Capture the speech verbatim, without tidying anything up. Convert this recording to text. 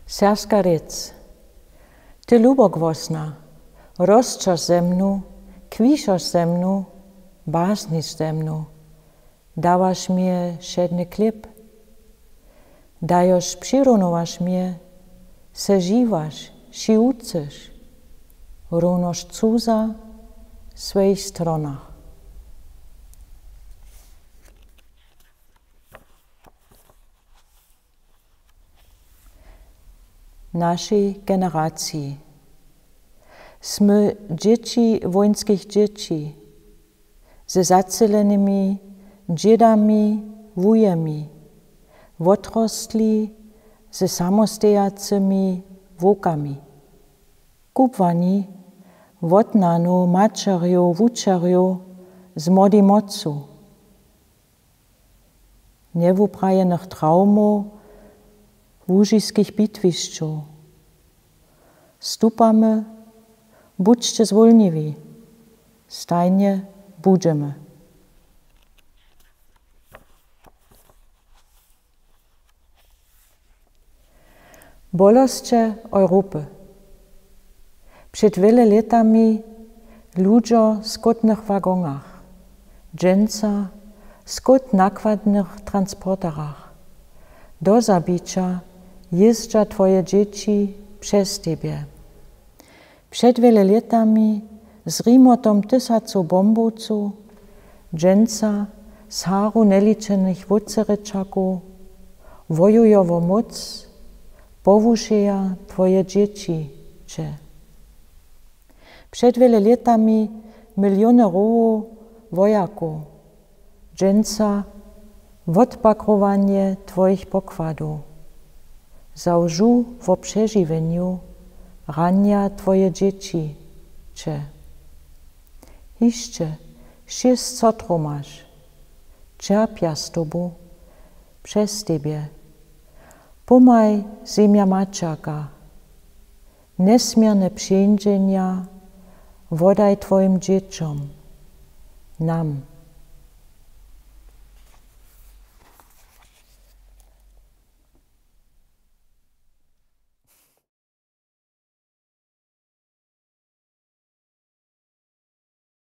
Serska rec, ty lubokvosna, rosčoš ze mnu, kvišoš ze mnu, básniš ze mnu, dávaš mnie šedny chleb, dajoš přirunovaš mnie, se živaš, si uceš, runoš cuza svých stronach. Naszej generacji. Sme dzieci wojenskich dzieci, ze zacelonymi dziedami, wujemi, otrostli ze samostojacymi włokami, kupwani wotnanu maczeriu, wuczeriu z młodej mocu, niewuprajenych traumów, łużyskich bitwiszczów. Stupamy, budźcie zwolniwi, stajnie budzimy. Bolosće Europy. Przed wiele latami ludzie w skutnych wagonach, dżęca w skut nakładnych transporterach, do zabicia jeżdża twoje dzieci przez ciebie. Przed wiele latami z rimotom tysacu bombowców, dżęca z haru neliczenych wuceryczaków, wojujowo moc powuszeja twoje dzieci cię. Przed wiele latami miliony rołów wojaków, dżęca odpakrowanie twoich pokładów, założu w przeżywieniu rania twoje dzieci cię. Jeszcze sześćset masz, czerpia z tobą, przez ciebie. Pomaj ziemia maczaka, nesmierne przyjęcia wodaj twoim dzieciom, nam.